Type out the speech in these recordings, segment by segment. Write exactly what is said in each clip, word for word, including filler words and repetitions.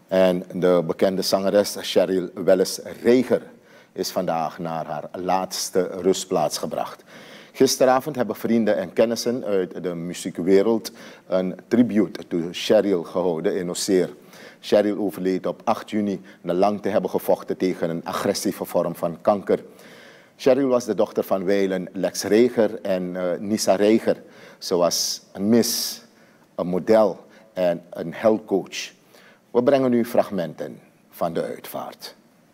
En de bekende zangeres Cheryl Welles Reger is vandaag naar haar laatste rustplaats gebracht. Gisteravond hebben vrienden en kennissen uit de muziekwereld een tribute to Cheryl gehouden in Oseer. Cheryl overleed op acht juni na lang te hebben gevochten tegen een agressieve vorm van kanker. Cheryl was de dochter van wijlen Lex Reger en uh, Nisa Reger. Ze was een mis, een model en een healthcoach. We brengen nu fragmenten van de uitvaart.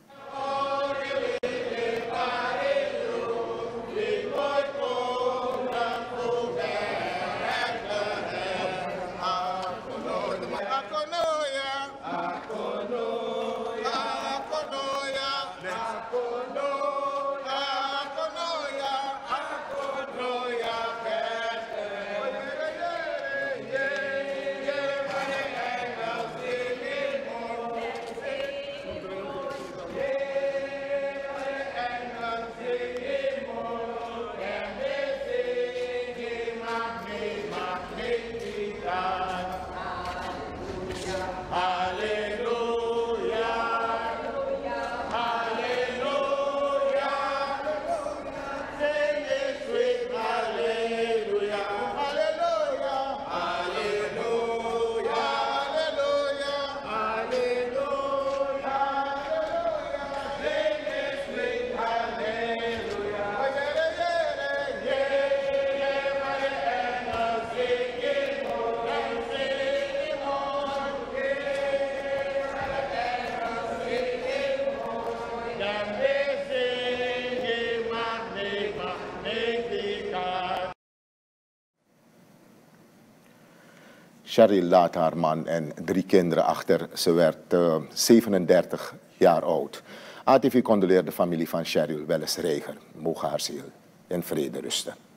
Cheryl laat haar man en drie kinderen achter. Ze werd uh, zevenendertig jaar oud. A T V condoleert de familie van Cheryl Welles Reger. Mogen haar ziel in vrede rusten.